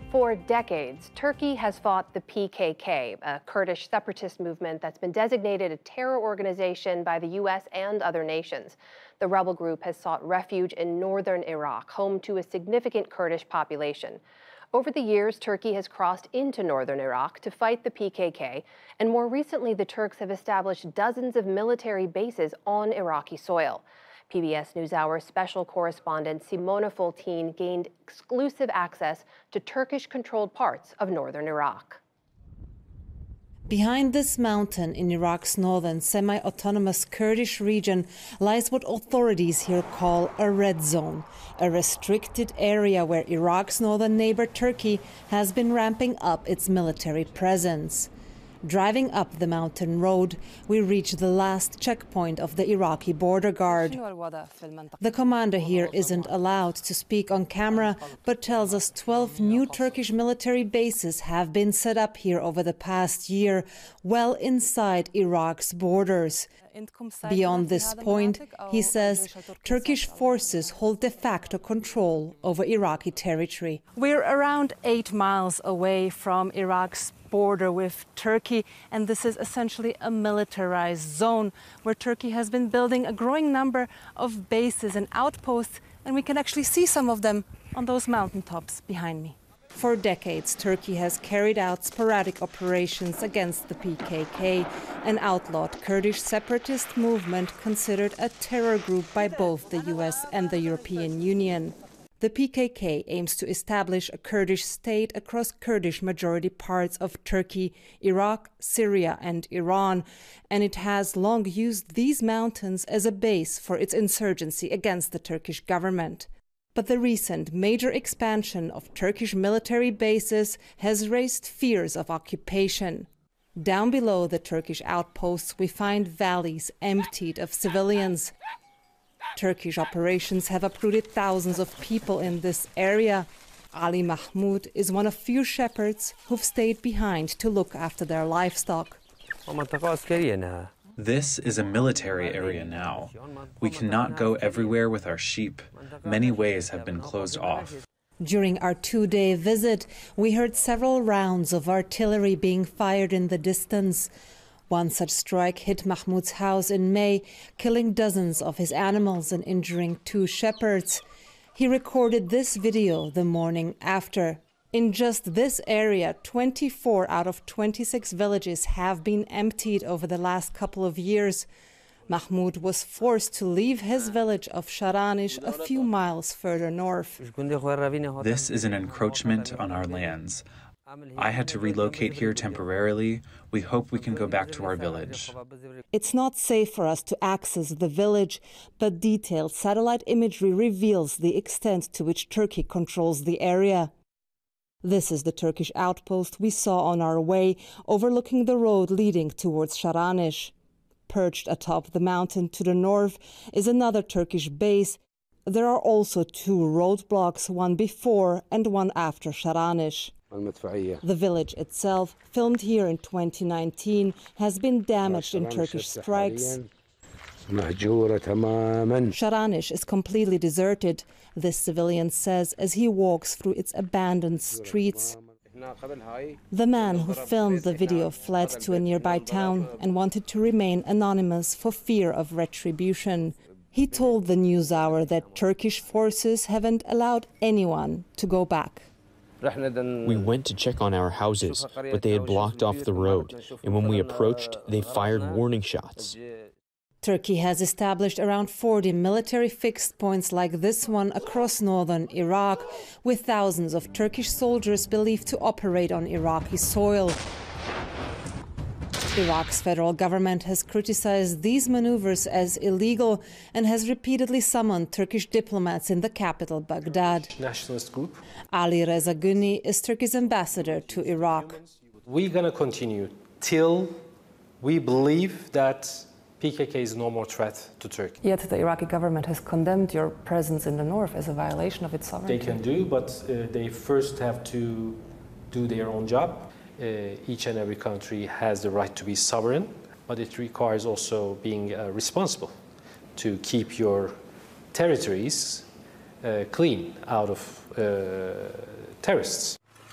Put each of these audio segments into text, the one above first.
For decades, Turkey has fought the PKK, a Kurdish separatist movement that's been designated a terror organization by the U.S. and other nations. The rebel group has sought refuge in northern Iraq, home to a significant Kurdish population. Over the years, Turkey has crossed into northern Iraq to fight the PKK, and more recently, the Turks have established dozens of military bases on Iraqi soil. PBS NewsHour special correspondent Simona Foltyn gained exclusive access to Turkish-controlled parts of northern Iraq. Behind this mountain in Iraq's northern semi-autonomous Kurdish region lies what authorities here call a red zone, a restricted area where Iraq's northern neighbor Turkey has been ramping up its military presence. Driving up the mountain road, we reach the last checkpoint of the Iraqi border guard. The commander here isn't allowed to speak on camera, but tells us 12 new Turkish military bases have been set up here over the past year, well inside Iraq's borders. Beyond this point, he says, Turkish forces hold de facto control over Iraqi territory. We're around 8 miles away from Iraq's border with Turkey, and this is essentially a militarized zone where Turkey has been building a growing number of bases and outposts, and we can actually see some of them on those mountaintops behind me. For decades, Turkey has carried out sporadic operations against the PKK, an outlawed Kurdish separatist movement considered a terror group by both the US and the European Union. The PKK aims to establish a Kurdish state across Kurdish-majority parts of Turkey, Iraq, Syria and Iran, and it has long used these mountains as a base for its insurgency against the Turkish government. But the recent major expansion of Turkish military bases has raised fears of occupation. Down below the Turkish outposts, we find valleys emptied of civilians. Turkish operations have uprooted thousands of people in this area. Ali Mahmoud is one of few shepherds who've stayed behind to look after their livestock. This is a military area now. We cannot go everywhere with our sheep. Many ways have been closed off. During our 2-day visit, we heard several rounds of artillery being fired in the distance. One such strike hit Mahmoud's house in May, killing dozens of his animals and injuring 2 shepherds. He recorded this video the morning after. In just this area, 24 out of 26 villages have been emptied over the last couple of years. Mahmoud was forced to leave his village of Sharanish a few miles further north. This is an encroachment on our lands. I had to relocate here temporarily. We hope we can go back to our village. It's not safe for us to access the village, but detailed satellite imagery reveals the extent to which Turkey controls the area. This is the Turkish outpost we saw on our way, overlooking the road leading towards Sharanish. Perched atop the mountain to the north is another Turkish base. There are also 2 roadblocks, one before and one after Sharanish. The village itself, filmed here in 2019, has been damaged in Turkish strikes. Sharanish is completely deserted, this civilian says as he walks through its abandoned streets. The man who filmed the video fled to a nearby town and wanted to remain anonymous for fear of retribution. He told the NewsHour that Turkish forces haven't allowed anyone to go back. We went to check on our houses, but they had blocked off the road, and when we approached, they fired warning shots. Turkey has established around 40 military fixed points like this one across northern Iraq, with thousands of Turkish soldiers believed to operate on Iraqi soil. Iraq's federal government has criticized these maneuvers as illegal and has repeatedly summoned Turkish diplomats in the capital, Baghdad. Nationalist group. Ali Reza Guni is Turkey's ambassador to Iraq. We're going to continue till we believe that PKK is no more threat to Turkey. Yet the Iraqi government has condemned your presence in the north as a violation of its sovereignty. They can do, but they first have to do their own job. Each and every country has the right to be sovereign, but it requires also being responsible to keep your territories clean out of terrorists.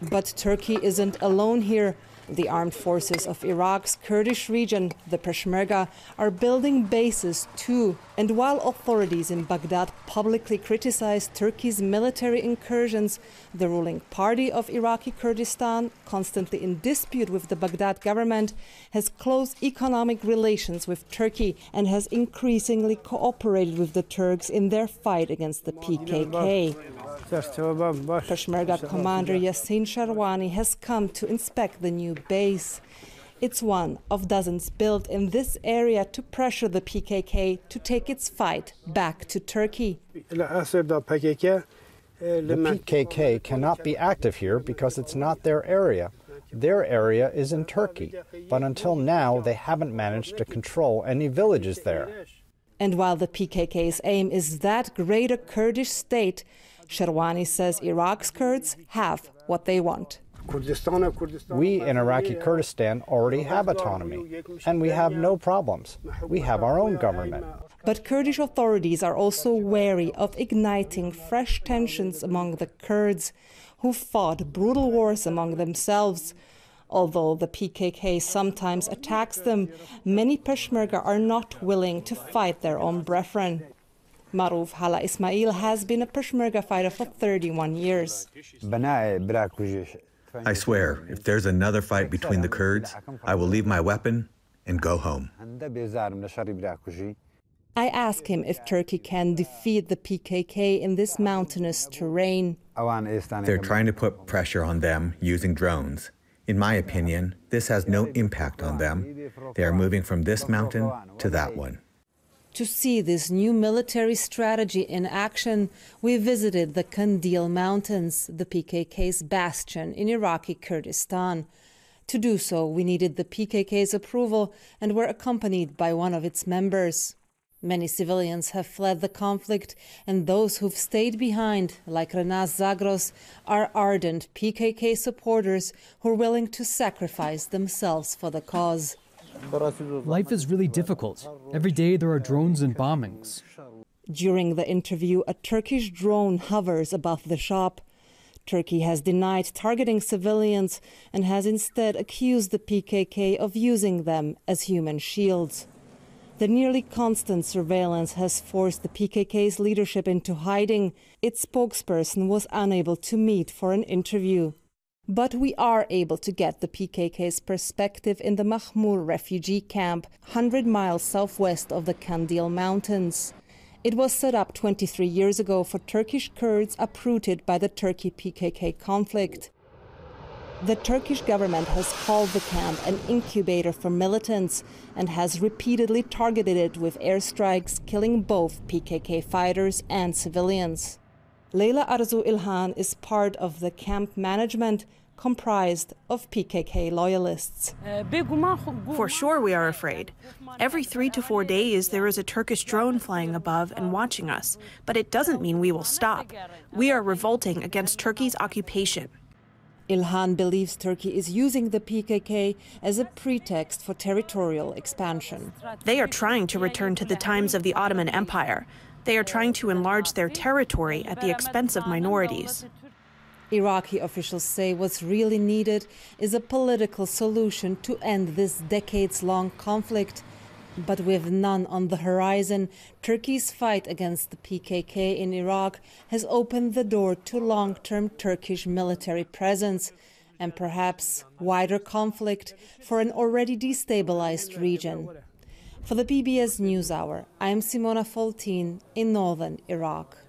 But Turkey isn't alone here. The armed forces of Iraq's Kurdish region, the Peshmerga, are building bases too. And while authorities in Baghdad publicly criticize Turkey's military incursions, the ruling party of Iraqi Kurdistan, constantly in dispute with the Baghdad government, has close economic relations with Turkey and has increasingly cooperated with the Turks in their fight against the PKK. Peshmerga commander Yassin Sharwani has come to inspect the new base. It's one of dozens built in this area to pressure the PKK to take its fight back to Turkey. The PKK cannot be active here because it's not their area. Their area is in Turkey, but until now they haven't managed to control any villages there. And while the PKK's aim is that greater Kurdish state, Sharwani says Iraq's Kurds have what they want. We in Iraqi Kurdistan already have autonomy, and we have no problems. We have our own government. But Kurdish authorities are also wary of igniting fresh tensions among the Kurds, who fought brutal wars among themselves. Although the PKK sometimes attacks them, many Peshmerga are not willing to fight their own brethren. Maruf Hala Ismail has been a Peshmerga fighter for 31 years. I swear, if there's another fight between the Kurds, I will leave my weapon and go home. I ask him if Turkey can defeat the PKK in this mountainous terrain. They're trying to put pressure on them using drones. In my opinion, this has no impact on them. They are moving from this mountain to that one. To see this new military strategy in action, we visited the Kandil Mountains, the PKK's bastion in Iraqi Kurdistan. To do so, we needed the PKK's approval and were accompanied by one of its members. Many civilians have fled the conflict, and those who've stayed behind, like Renas Zagros, are ardent PKK supporters who are willing to sacrifice themselves for the cause. Life is really difficult. Every day there are drones and bombings. During the interview, a Turkish drone hovers above the shop. Turkey has denied targeting civilians and has instead accused the PKK of using them as human shields. The nearly constant surveillance has forced the PKK's leadership into hiding. Its spokesperson was unable to meet for an interview. But we are able to get the PKK's perspective in the Mahmur refugee camp, 100 miles southwest of the Kandil Mountains. It was set up 23 years ago for Turkish Kurds uprooted by the Turkey-PKK conflict. The Turkish government has called the camp an incubator for militants and has repeatedly targeted it with airstrikes, killing both PKK fighters and civilians. Leila Arzu Ilhan is part of the camp management, comprised of PKK loyalists. For sure we are afraid. Every 3 to 4 days there is a Turkish drone flying above and watching us, but it doesn't mean we will stop. We are revolting against Turkey's occupation. Ilhan believes Turkey is using the PKK as a pretext for territorial expansion. They are trying to return to the times of the Ottoman Empire. They are trying to enlarge their territory at the expense of minorities. Iraqi officials say what's really needed is a political solution to end this decades-long conflict. But with none on the horizon, Turkey's fight against the PKK in Iraq has opened the door to long-term Turkish military presence and perhaps wider conflict for an already destabilized region. For the PBS NewsHour, I am Simona Foltyn in northern Iraq.